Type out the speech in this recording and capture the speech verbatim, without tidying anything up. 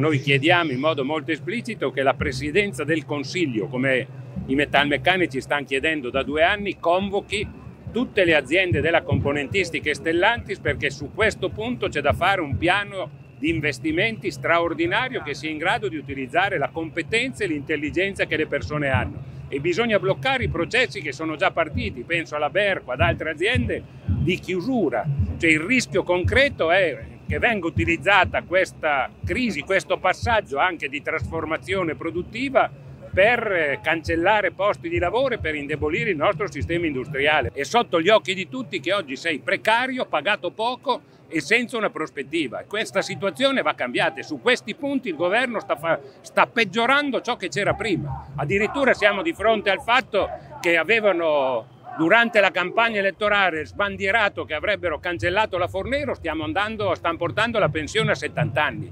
Noi chiediamo in modo molto esplicito che la Presidenza del Consiglio, come i metalmeccanici stanno chiedendo da due anni, convochi tutte le aziende della componentistica e Stellantis, perché su questo punto c'è da fare un piano di investimenti straordinario che sia in grado di utilizzare la competenza e l'intelligenza che le persone hanno. E bisogna bloccare i processi che sono già partiti, penso alla Berco, ad altre aziende, di chiusura. Cioè il rischio concreto è che venga utilizzata questa crisi, questo passaggio anche di trasformazione produttiva per cancellare posti di lavoro e per indebolire il nostro sistema industriale. È sotto gli occhi di tutti che oggi sei precario, pagato poco e senza una prospettiva. Questa situazione va cambiata e su questi punti il governo sta, fa- sta peggiorando ciò che c'era prima. Addirittura siamo di fronte al fatto che avevano durante la campagna elettorale sbandierato che avrebbero cancellato la Fornero, stiamo andando, stanno portando la pensione a settanta anni.